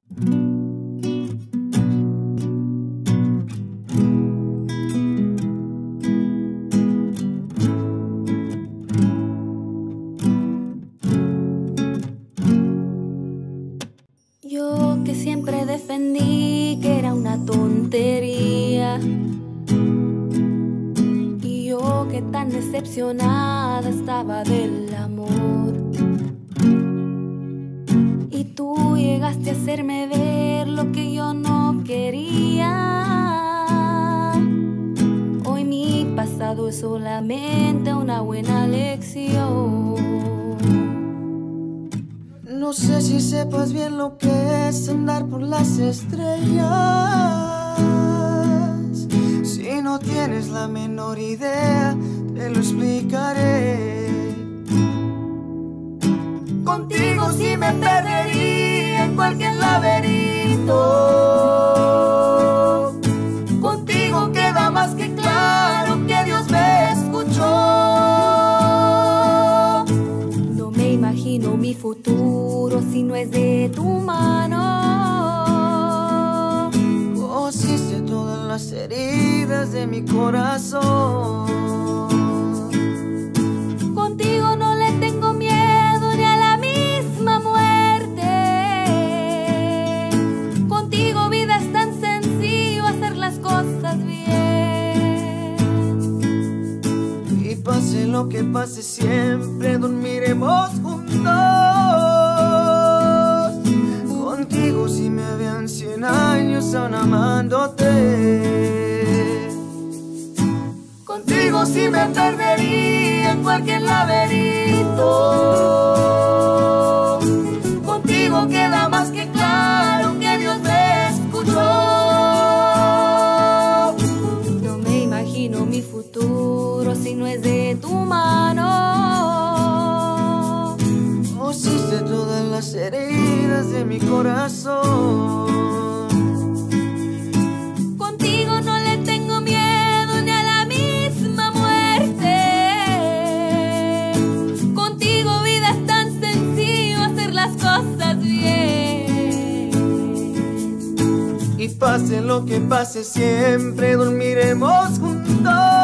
Yo que siempre defendí que era una tontería, y yo que tan decepcionada estaba del amor, y tú llegaste a hacerme ver lo que yo no quería. Hoy mi pasado es solamente una buena lección. No sé si sepas bien lo que es andar por las estrellas. Si no tienes la menor idea, te lo explicaré. Contigo sí me perdería en cualquier laberinto. Contigo queda más que claro que Dios me escuchó. No me imagino mi futuro si no es de tu mano. Cosiste todas las heridas de mi corazón. Contigo no le tengo miedo ni a la misma muerte. Contigo vida es tan sencillo hacer las cosas bien. Y pase lo que pase siempre dormiremos juntos. Contigo si me vean 100 años aún amándote. Contigo sí me perdería en cualquier laberinto. Contigo queda más que claro que Dios me escuchó. No me imagino mi futuro si no es de tu mano. Cosiste todas las heridas de mi corazón. Contigo no le tengo miedo ni a la misma muerte. Contigo vida es tan sencillo hacer las cosas bien. Y pase lo que pase siempre dormiremos juntos.